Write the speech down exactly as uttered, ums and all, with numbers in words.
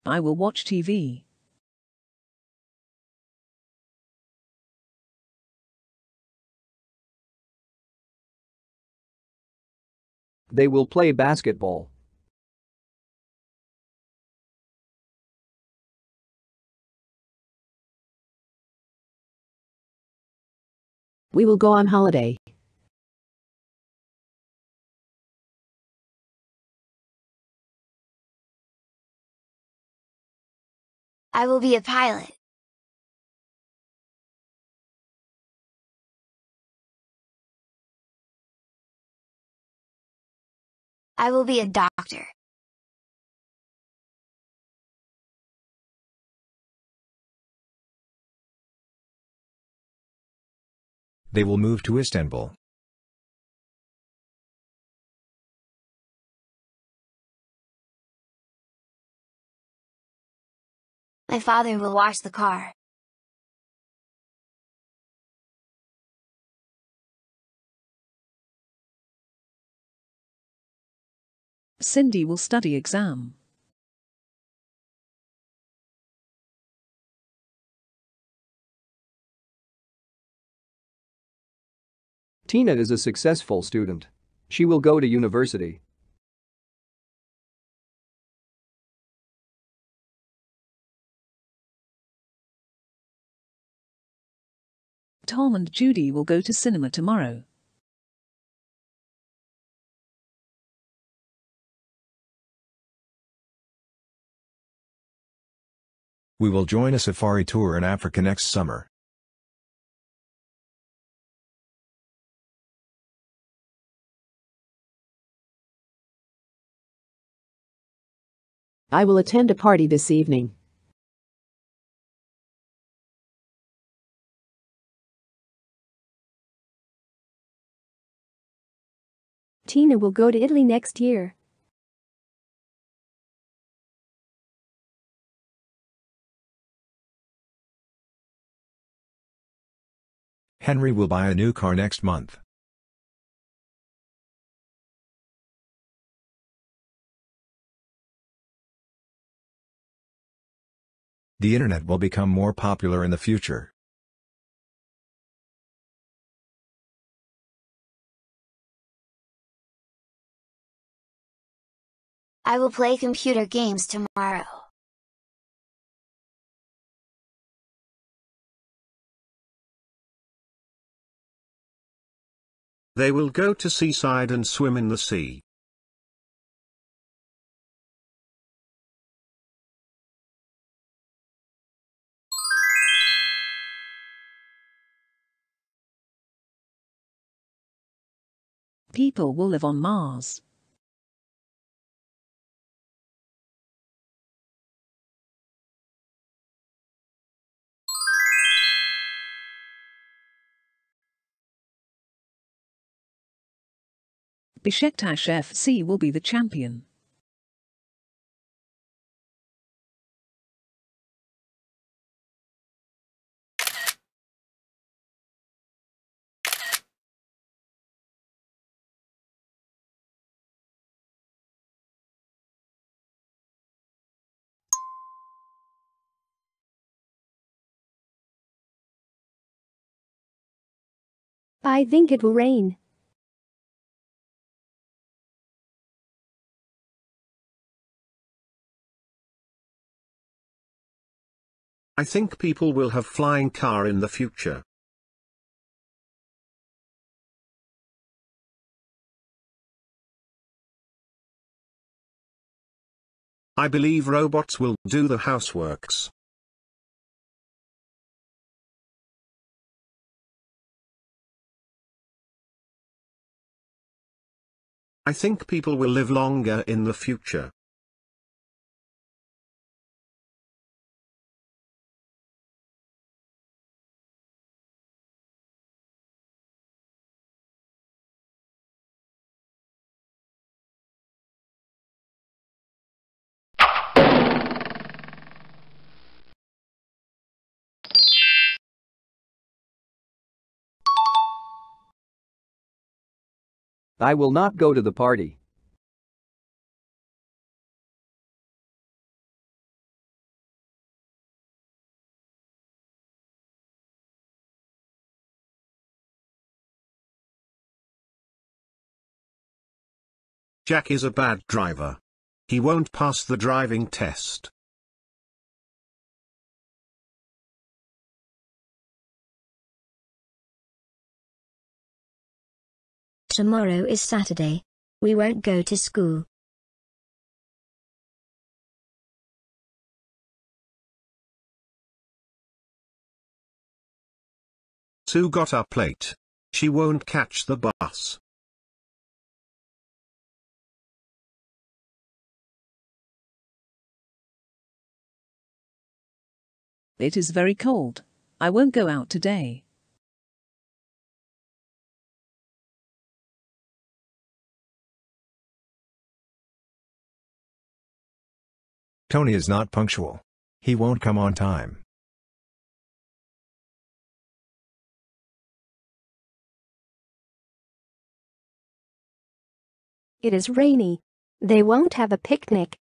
I will watch T V. They will play basketball. We will go on holiday. I will be a pilot. I will be a doctor. They will move to Istanbul. My father will wash the car. Cindy will study exam. Tina is a successful student. She will go to university. Tom and Judy will go to cinema tomorrow. We will join a safari tour in Africa next summer. I will attend a party this evening. Tina will go to Italy next year. Henry will buy a new car next month. The internet will become more popular in the future. I will play computer games tomorrow. They will go to seaside and swim in the sea. People will live on Mars. Besiktas F C will be the champion. I think it will rain. I think people will have flying car in the future. I believe robots will do the houseworks. I think people will live longer in the future. I will not go to the party. Jack is a bad driver. He won't pass the driving test. Tomorrow is Saturday. We won't go to school. Sue got up late. She won't catch the bus. It is very cold. I won't go out today. Tony is not punctual. He won't come on time. It is rainy. They won't have a picnic.